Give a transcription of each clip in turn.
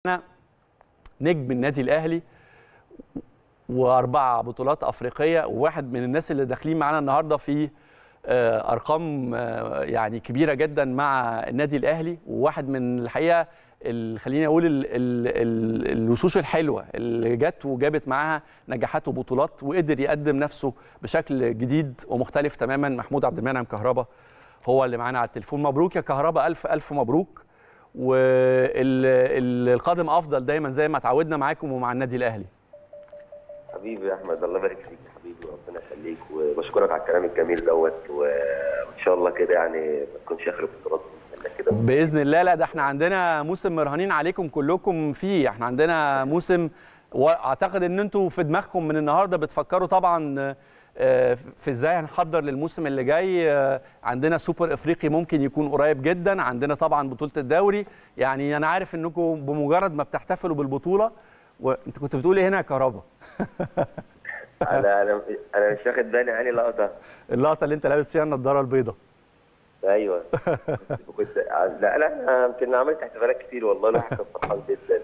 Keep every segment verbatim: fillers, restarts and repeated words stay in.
نجم النادي الاهلي واربع بطولات افريقيه، وواحد من الناس اللي داخلين معانا النهارده في ارقام يعني كبيره جدا مع النادي الاهلي، وواحد من الحقيقه خليني اقول ال ال ال الوشوش الحلوه اللي جت وجابت معاها نجاحات وبطولات وقدر يقدم نفسه بشكل جديد ومختلف تماما. محمود عبد المنعم كهربا هو اللي معانا على التليفون. مبروك يا كهربا، الف الف مبروك، والقادم افضل دايما زي ما اتعودنا معاكم ومع النادي الاهلي. حبيبي يا احمد، الله يبارك فيك يا حبيبي وربنا يخليك، وبشكرك على الكلام الجميل دوت، وان شاء الله كده يعني ما تكونش اخر البطولات كده باذن الله. لا ده احنا عندنا موسم مرهنين عليكم كلكم فيه، احنا عندنا موسم، واعتقد ان انتوا في دماغكم من النهارده بتفكروا طبعا في ازاي هنحضر للموسم اللي جاي. عندنا سوبر افريقي ممكن يكون قريب جدا، عندنا طبعا بطوله الدوري. يعني انا عارف انكم بمجرد ما بتحتفلوا بالبطوله، وانت كنت بتقول ايه هنا يا كهربا؟ انا انا انا مش واخد بالي يعني لقطه اللقطه اللي انت لابس فيها النضاره البيضاء. ايوه كنت لا لا يمكن عملت احتفالات كتير والله، الواحد كان فرحان جدا،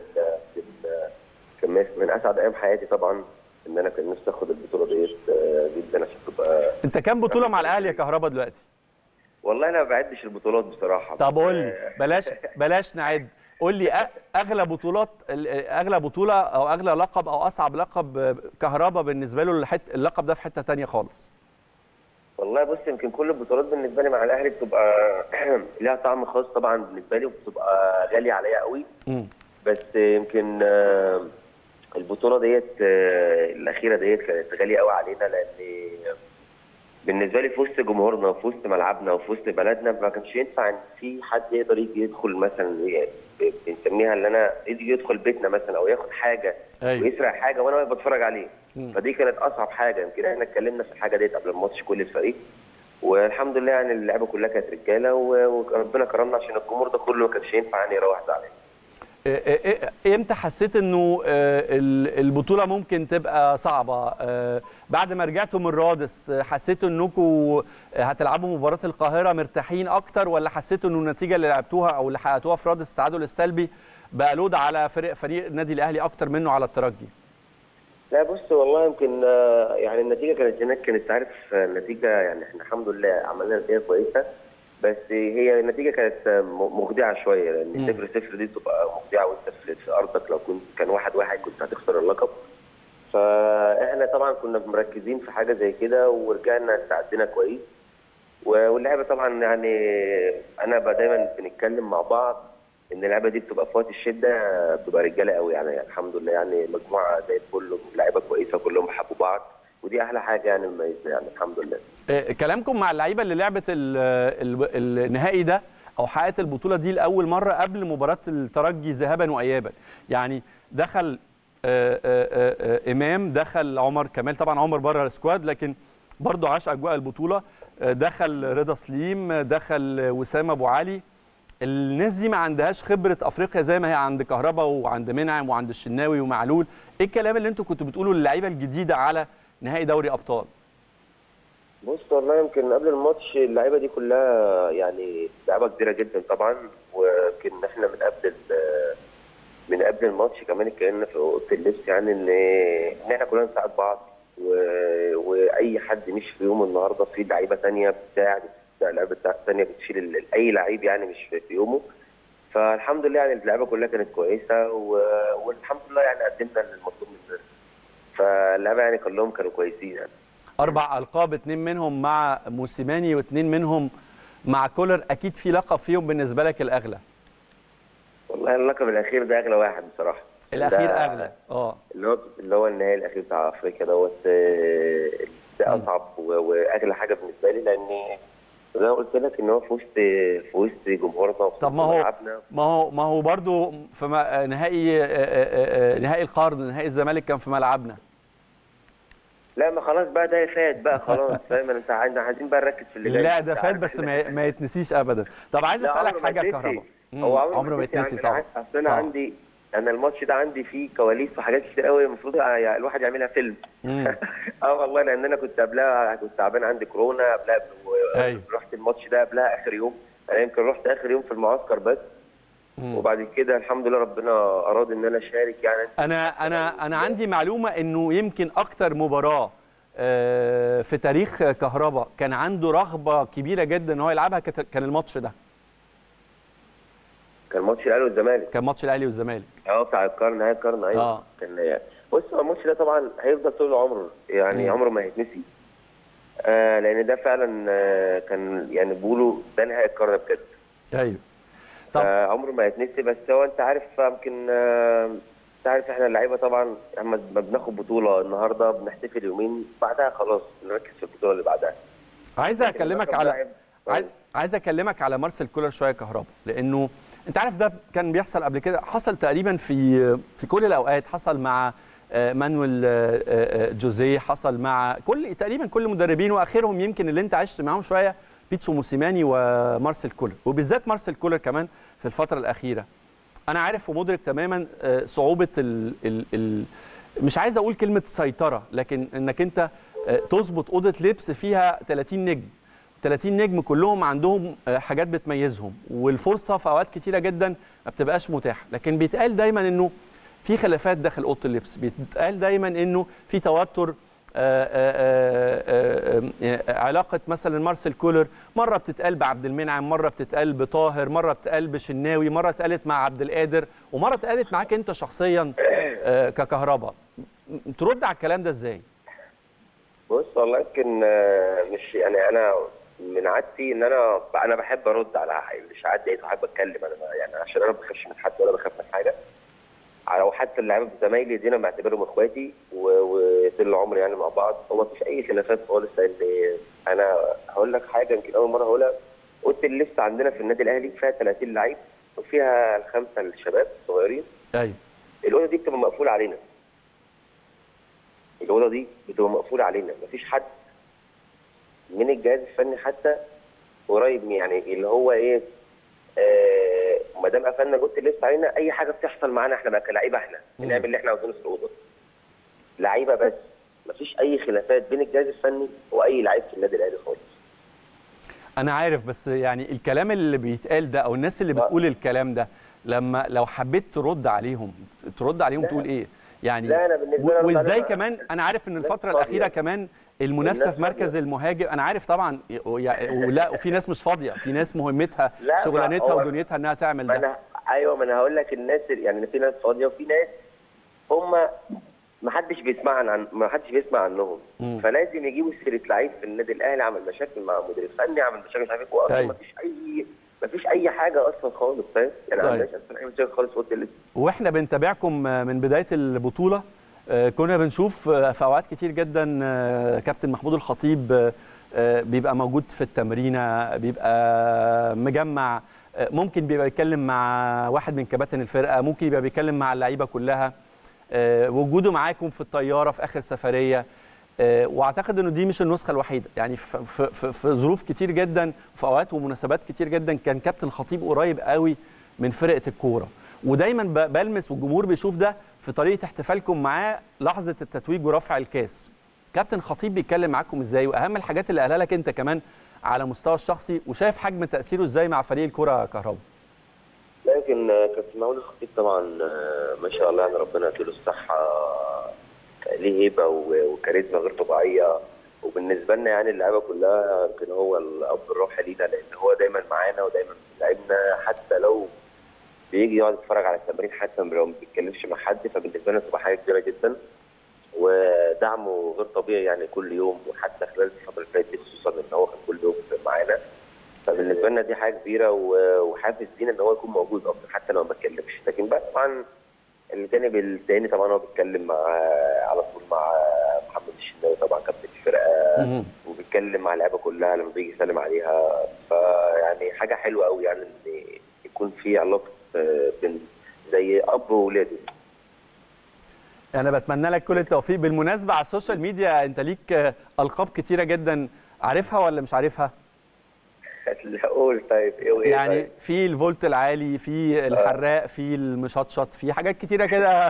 كان من اسعد ايام حياتي طبعا ان انا كان نفسي اخد البطوله ديت جدا عشان تبقى. انت كام بطوله مع الاهلي يا كهربا دلوقتي؟ والله انا ما بعدش البطولات بصراحه. طب قول لي، بلاش بلاش نعد، قول لي اغلى بطولات، اغلى بطوله او اغلى لقب او اصعب لقب كهربا بالنسبه له، اللقب ده في حته ثانيه خالص. والله بص، يمكن كل البطولات بالنسبه لي مع الاهلي بتبقى ليها طعم خاص طبعا بالنسبه لي، وبتبقى غاليه عليا قوي. م. بس يمكن البطوله ديت الاخيره ديت كانت غاليه قوي علينا، لان بالنسبه لي في وسط جمهورنا وفي وسط ملعبنا وفي وسط بلدنا ما كانش ينفع ان في حد يقدر يجي يدخل مثلا، بنسميها اللي انا يجي يدخل بيتنا مثلا او ياخد حاجه. أيوة. ويسرق حاجه وانا واقف بتفرج عليه. م. فدي كانت اصعب حاجه. يمكن احنا اتكلمنا في الحاجه ديت قبل الماتش كل الفريق، والحمد لله يعني اللعبه كلها كانت رجاله، وربنا كرمنا عشان الجمهور ده كله ما كانش ينفع يعني يروح زعلان. امتى حسيت انه البطوله ممكن تبقى صعبه؟ بعد ما رجعتوا من رادس حسيتوا انكم هتلعبوا مباراه القاهره مرتاحين اكتر، ولا حسيتوا انه النتيجه اللي لعبتوها او اللي حققتوها في رادس التعادل السلبي بقى لود على فريق فريق النادي الاهلي اكتر منه على الترجي؟ لا بص والله يمكن يعني النتيجه كانت هناك، كانت عارف النتيجه يعني احنا الحمد لله عملنا نتيجه كويسه، بس هي النتيجه كانت مخدعه شويه، لان صفر صفر دي بتبقى مخدعه وانت في ارضك، لو كنت كان واحد واحد كنت هتخسر اللقب. فاحنا طبعا كنا مركزين في حاجه زي كده، ورجعنا استعدينا كويس، واللعبه طبعا يعني انا دايما بنتكلم مع بعض ان اللعبه دي بتبقى في وقت الشده بتبقى رجاله قوي يعني, يعني الحمد لله يعني مجموعه زي الفل، لعيبه كويسه كلهم بيحبوا بعض، ودي احلى حاجه يعني مميزه يعني الحمد لله. كلامكم مع اللعيبه اللي لعبت النهائي ده او حققت البطوله دي لاول مره قبل مباراه الترجي ذهابا وايابا، يعني دخل آآ آآ امام، دخل عمر كمال، طبعا عمر بره السكواد لكن برضه عاش اجواء البطوله، دخل رضا سليم، دخل وسام ابو علي. الناس دي ما عندهاش خبره افريقيا زي ما هي عند كهربا وعند منعم وعند الشناوي ومعلول. ايه الكلام اللي انتوا كنتوا بتقولوا للعيبه الجديده على نهائي دوري ابطال؟ بص والله يمكن قبل الماتش اللعيبه دي كلها يعني لعيبه كبيره جدا طبعا، ويمكن احنا من قبل من قبل الماتش كمان اتكلمنا في اوضه اللبس يعني ان ان احنا كلنا نساعد بعض، واي حد مش في يوم النهارده في لعيبه ثانيه بتساعد، لعيبه ثانيه بتشيل اي لعيب يعني مش في يومه. فالحمد لله يعني اللعيبه كلها كانت كويسه، والحمد لله يعني قدمنا المطلوب مننا، فاللعيبه يعني كلهم كانوا كويسين يعني. اربع القاب، اثنين منهم مع موسيماني واثنين منهم مع كولر، اكيد في لقب فيهم بالنسبه لك الاغلى؟ والله اللقب الاخير ده اغلى واحد بصراحه. الاخير اغلى اه اللي هو اللي هو النهائي الاخير بتاع افريقيا دوت، ده اصعب واغلى حاجه بالنسبه لي، لان زي ما قلت لك ان هو في وسط في وسط جمهورنا وفي وسط ملعبنا. ما هو ما هو برضه في نهائي نهائي القرن، نهائي الزمالك كان في ملعبنا. لا ما خلاص بقى ده فات بقى خلاص، فاهم انت عايزين بقى نركز في اللي جاي. لا ده فات بس ما, ما يتنسيش ابدا. طب عايز اسالك حاجه يا كهربا. هو عمره ما يتنسي طبعا. اصل انا عندي انا الماتش ده عندي فيه كواليس وحاجات كتير قوي المفروض الواحد يعملها فيلم. اه والله لان انا كنت قبلها كنت تعبان عندي كورونا قبلها، أيوه. رحت الماتش ده قبلها اخر يوم، انا يمكن رحت اخر يوم في المعسكر بس، وبعد كده الحمد لله ربنا اراد ان انا اشارك. يعني انا انا انا عندي معلومه انه يمكن اكتر مباراه في تاريخ كهربا كان عنده رغبه كبيره جدا ان هو يلعبها كان الماتش ده. كان ماتش الاهلي والزمالك. كان ماتش الاهلي والزمالك اه بتاع القرن، نهائي القرن. ايوه اه كان يعني بص الماتش ده طبعا هيفضل طول العمر يعني، عمره ما هيتنسي. آه لان ده فعلا آه كان يعني بيقولوا ده نهائي القرن بجد. ايوه طب آه عمره ما هيتنسي. بس هو انت عارف يمكن آه انت عارف احنا اللعيبه طبعا لما بناخد بطوله النهارده بنحتفل يومين، بعدها خلاص بنركز في البطوله اللي بعدها. عايز اكلمك على عايز عايز اكلمك على مارسيل كولر شويه كهربا، لانه انت عارف ده كان بيحصل قبل كده، حصل تقريبا في في كل الاوقات، حصل مع مانويل جوزيه، حصل مع كل تقريبا كل المدربين، واخرهم يمكن اللي انت عشت معاهم شويه بيتسو موسيماني ومارسيل كولر، وبالذات مارسيل كولر كمان في الفتره الاخيره. انا عارف ومدرك تماما صعوبه ال ال ال مش عايز اقول كلمه سيطره، لكن انك انت تظبط اوضه لبس فيها ثلاثين نجم، ثلاثين نجم كلهم عندهم حاجات بتميزهم، والفرصه في اوقات كتيره جدا ما بتبقاش متاحه، لكن بيتقال دايما انه في خلافات داخل اوضه اللبس، بيتقال دايما انه في توتر. آآ آآ آآ علاقه مثلا مارسيل كولر مره بتتقال بعبد المنعم، مره بتتقال بطاهر، مره بتتقال بشناوي، مره اتقالت مع عبد القادر، ومره اتقالت معاك انت شخصيا ككهربا. ترد على الكلام ده ازاي؟ بص والله يمكن مش يعني انا من عادتي ان انا انا بحب ارد على الاشاعات دي، بحب اتكلم انا يعني، عشان انا ما بخافش من حد ولا بخاف من حاجه. او حتى اللعيبه زمايلي دي انا بعتبرهم اخواتي وطول العمر يعني مع بعض، وما فيش اي خلافات خالص. لان انا هقول لك حاجه يمكن اول مره هقولها، اوضه اللبس عندنا في النادي الاهلي فيها ثلاثين لعيب وفيها الخمسه الشباب الصغيرين. ايوه الاوضه دي بتبقى مقفوله علينا. الاوضه دي بتبقى مقفوله علينا، مفيش حد من الجهاز الفني حتى قريب يعني اللي هو ايه آه ما دام قفلنا اوضه اللبس علينا، اي حاجه بتحصل معانا احنا بقى كلاعيبه احنا بنعمل اللي احنا عاوزينه في الاوضه. لعيبه بس، مفيش اي خلافات بين الجهاز الفني واي لعيب في النادي الاهلي خالص. انا عارف، بس يعني الكلام اللي بيتقال ده او الناس اللي بتقول الكلام ده، لما لو حبيت ترد عليهم ترد عليهم تقول ايه؟ يعني لا انا بالنسبه لي وازاي كمان؟ انا عارف ان الفتره الاخيره كمان المنافسه في مركز المهاجم، انا عارف طبعا، ولا وفي ناس مش فاضيه، في ناس مهمتها شغلانتها ودنيتها انها تعمل ده. أنا ايوه ما انا هقول لك الناس يعني في ناس فاضيه وفي ناس هم ما حدش بيسمع عن ما حدش بيسمع عنهم. م. فلازم يجيبوا سيره لعيب في النادي الاهلي عمل مشاكل مع مدير فني، عمل مشاكل مش عارف ايه، واصلا ما فيش اي ما فيش اي حاجه اصلا خالص، فاهم يعني؟ ما عندناش اصلا اي مشاكل خالص في اوضه اللبس. واحنا بنتابعكم من بدايه البطوله كنا بنشوف في اوقات كتير جدا كابتن محمود الخطيب بيبقى موجود في التمرينه، بيبقى مجمع، ممكن بيبقى بيتكلم مع واحد من كباتن الفرقه، ممكن يبقى بيتكلم مع اللعيبه كلها. وجوده معاكم في الطياره في اخر سفريه، واعتقد انه دي مش النسخه الوحيده، يعني في, في, في ظروف كتير جدا في اوقات ومناسبات كتير جدا كان كابتن الخطيب قريب قوي من فرقه الكوره، ودايما بلمس والجمهور بيشوف ده في طريقه احتفالكم معاه لحظه التتويج ورفع الكاس. كابتن خطيب بيتكلم معاكم ازاي؟ واهم الحاجات اللي قالها لك انت كمان على مستوى الشخصي، وشايف حجم تاثيره ازاي مع فريق الكوره كهربا؟ لكن كابتن محمود الخطيب طبعا ما شاء الله يعني ربنا يديله الصحه، ليه هيبه وكاريزما غير طبيعيه، وبالنسبه لنا يعني اللعيبه كلها يمكن هو الاب الروحي لينا، لان هو دايما معانا ودايما بيلعبنا، حتى لو بيجي يقعد يتفرج على التمرين، حتى لو ما بيتكلمش مع حد، فبالنسبه لنا تبقى حاجه كبيره جدا، ودعمه غير طبيعي يعني كل يوم، وحتى خلال الفتره اللي فاتت خصوصا ان هو كان كل يوم معانا، فبالنسبه لنا دي حاجه كبيره وحافز لينا ان هو يكون موجود اصلا حتى لو ما اتكلمش. لكن بقى طبعا الجانب الثاني طبعا هو بيتكلم مع على طول مع محمد الشناوي طبعا كابتن الفرقه، وبيتكلم مع اللعيبه كلها لما بيجي يسلم عليها، فيعني حاجه حلوه قوي يعني ان يكون في علاقه بين زي اب واولاده. انا بتمنى لك كل التوفيق. بالمناسبه على السوشيال ميديا انت ليك القاب كتيره جدا، عارفها ولا مش عارفها؟ قول طيب ايه وايه؟ يعني طيب. في الفولت العالي، في الحراق، في المشطشط، في حاجات كتيره كده.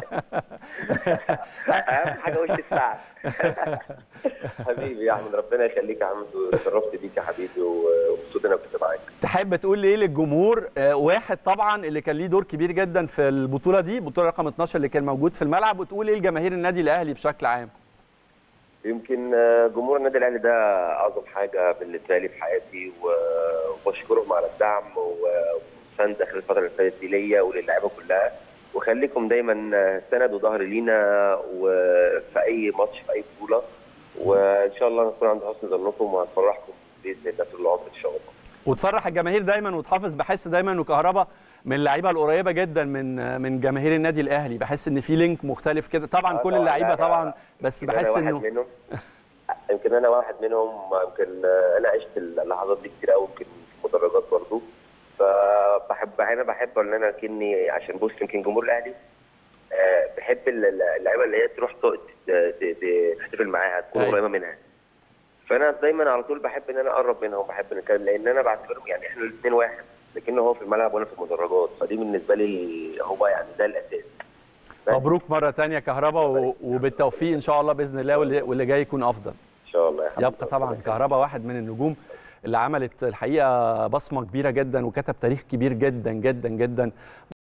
اهم حاجه وش السعد. حبيبي يا احمد، ربنا يخليك يا احمد، وشرفت بيك يا حبيبي، ومبسوط انا كنت معاك. تحب تقول ايه للجمهور؟ آه، واحد طبعا اللي كان ليه دور كبير جدا في البطوله دي، بطوله رقم اتناشر اللي كان موجود في الملعب، وتقول ايه لجماهير النادي الاهلي بشكل عام؟ يمكن جمهور النادي الاهلي ده اعظم حاجه بالنسبه لي في حياتي، وبشكرهم على الدعم والسند خلال الفتره اللي فاتت دي ليا وللاعيبه كلها، وخليكم دايما سند وظهر لينا وفي اي ماتش في اي بطوله، وان شاء الله نكون عند حسن ظنكم وهنفرحكم باذن الله طول العمر ان شاء الله. وتفرح الجماهير دايما، وتحافظ. بحس دايما انه كهربا من اللعيبه القريبه جدا من من جماهير النادي الاهلي، بحس ان في لينك مختلف كده. طبعا كل اللعيبه طبعا، بس بحس انه منهم. يمكن انا واحد منهم، يمكن انا عشت اللحظات دي كتير قوي، يمكن في مدرجات برضه، فبحب انا بحب ان انا كني عشان بص يمكن جمهور الاهلي بحب اللعيبه اللي هي تروح تحتفل معاها، تكون قريبه منها. فانا دايما على طول بحب ان انا اقرب منهم، بحب نتكلم، لان انا بعتبرهم يعني احنا الاثنين واحد، لكنه هو في الملعب وانا في المدرجات، فدي بالنسبه لي هو يعني ده الاساس. مبروك مره ثانيه كهربا، وبالتوفيق ان شاء الله باذن الله، واللي جاي يكون افضل ان شاء الله يا حبيبي. يبقى طبعا كهربا واحد من النجوم اللي عملت الحقيقه بصمه كبيره جدا، وكتب تاريخ كبير جدا جدا جدا